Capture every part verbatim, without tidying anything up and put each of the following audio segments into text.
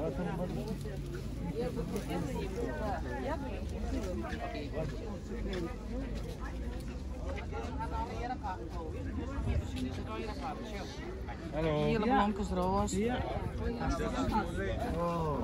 Hallo. Hele blankes roos. Ja. Oh.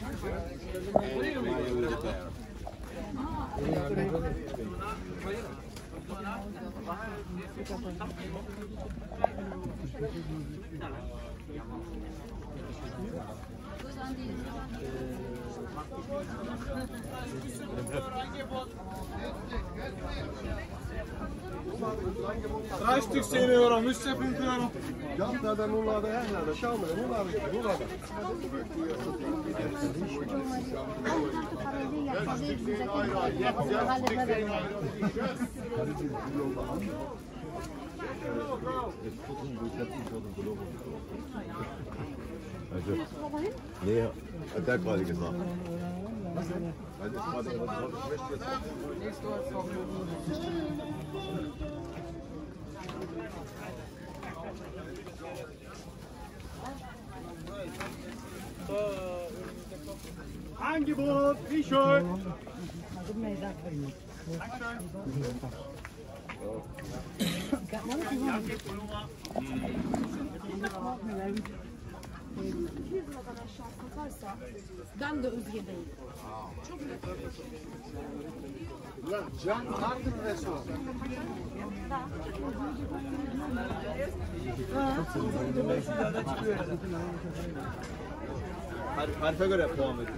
Drei Stück zehn Euro, müsst ihr fünf Euro. Ja, da dann nur da her, da schauen wir, nur da, nur da. Also, nee, hat der gerade gesagt. Was denn? Weil ich gerade, ich möchte jetzt Angebot, wie schön. Ben de Özge'deyim. Lan can vardır restoran. Tarife göre puan veriyor.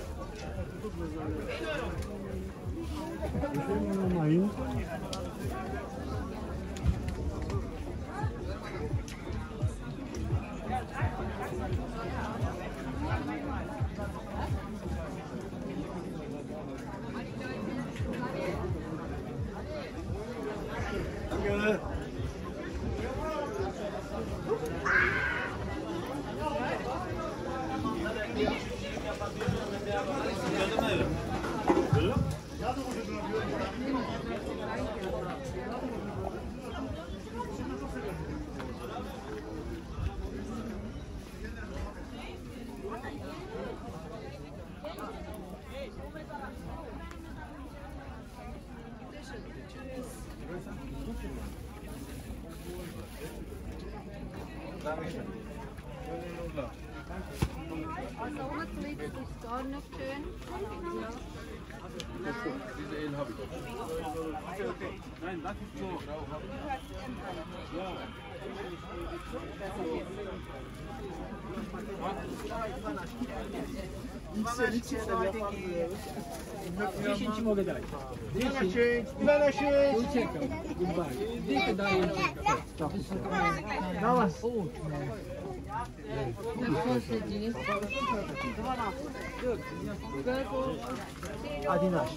Also ohne Twix ist gar nicht schön. Diese Ehen habe ich. Okay, okay. Nein, lass es so. Ja. Adinaş.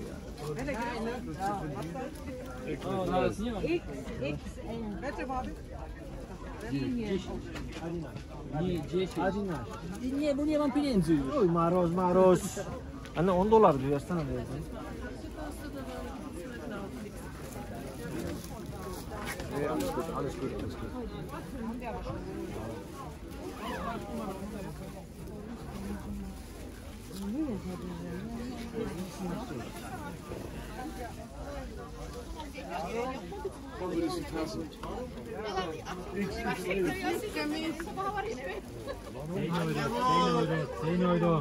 Adinaş. Nie, bo nie mam pieniędzy już. Oj, Maroz, Maroz. Anne on dolar diyor, yastan alıyor. Ja, alles gut, alles gut, alles gut. Zehn Euro.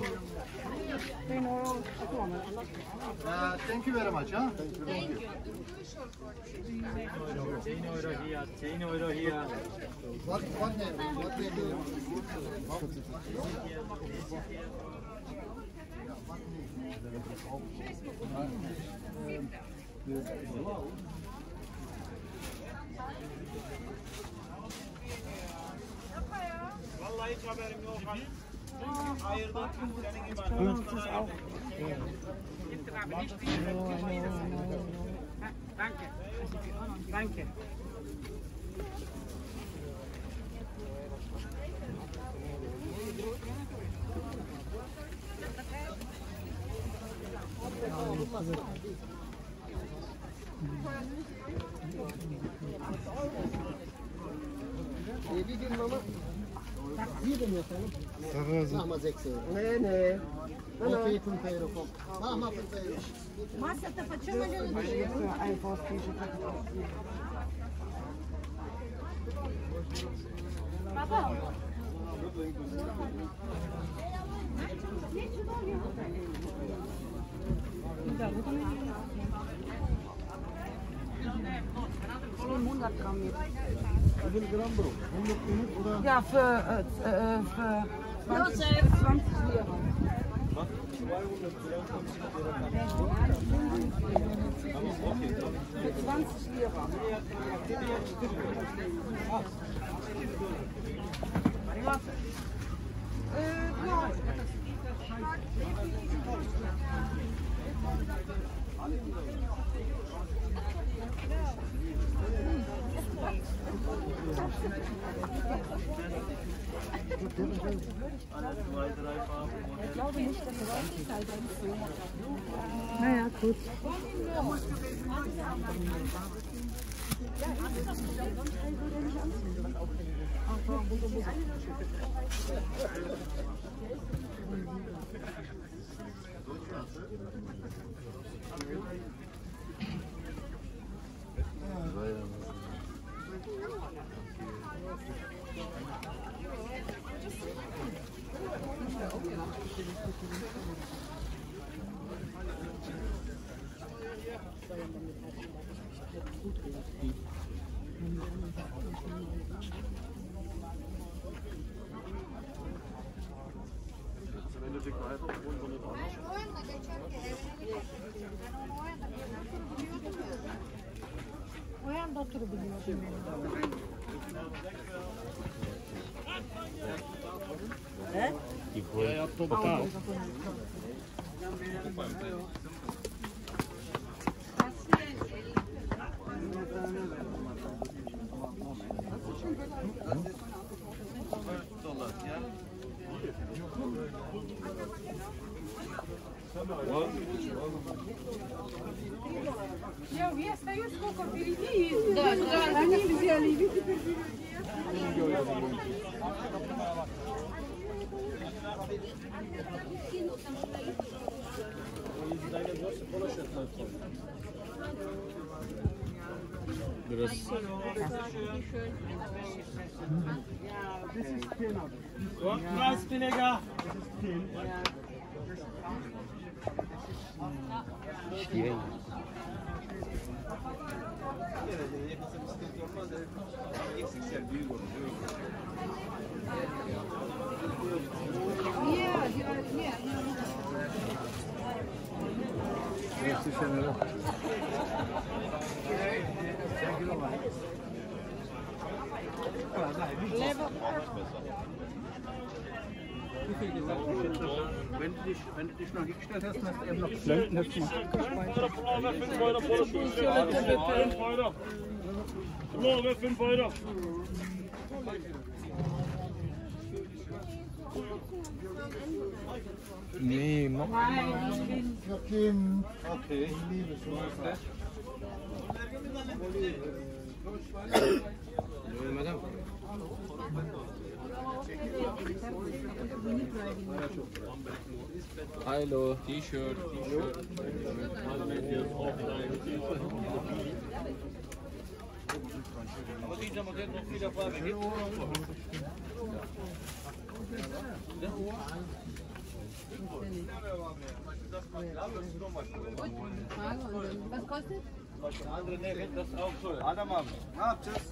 Uh, thank you very much, huh? Thank you. Zehn Euro hier, zehn Euro hier. What, what name? What name? Vallahi hiç haberim yok. Hayırdır? Senin gibi Das ist auch. Danke. Danke. Baby, give mama. Mach mal sechs Euro. Nee, nee. Okay, fünf Euro, komm. Mach mal fünf Euro. Масата почем люди? Папа. honderd gram meer. Hoeveel gram bro? honderd minuten oder? Ja, für, äh, äh, für zwanzig, zwanzig Lira. Für zwanzig Lira. Äh, ja. Ich glaube nicht, dass er das halt so. Naja, gut. Я, я стою сколько впереди. Да, да, они взяли, видите, Biraz Preisbilliger. şey. Нет, нет, нет. Leber. Wenn du dich, wenn du dich noch hingestellt hast, hast du eben noch Blenden. fünf Euro. Nee, mach Okay. Liebe Schwester. madame. Hallo, T-Shirt, T-Shirt. Aber dieser Modell noch wieder Farbe gibt. Was kostet? Andere nehmen das auch so. Adam abi. Ne yapacağız?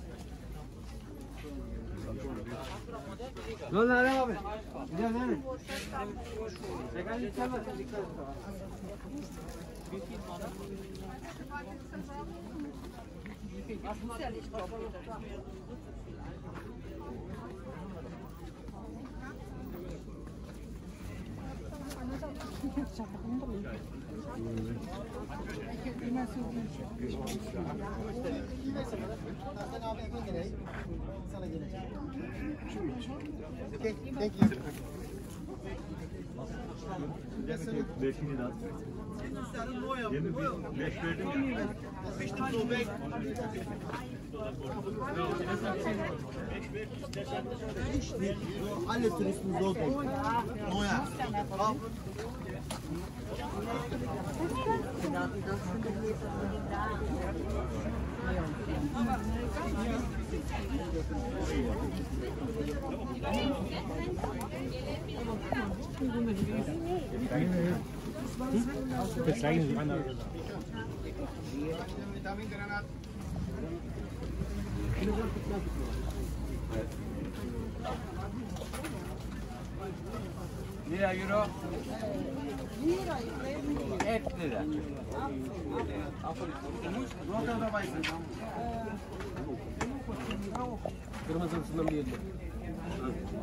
Ne oldu Adem abi? Gidelim değil mi? Tekrar gideceğim. Okay, thank you. Beşini de at. Yeni bir beş verdim ya. Alle Touristen so denken. Oh ja. Auf. Jetzt zeigen Sie an. Lira euro. Et lira. Kırmızısından bir yedi.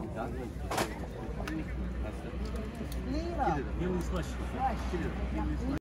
Yıldız baş.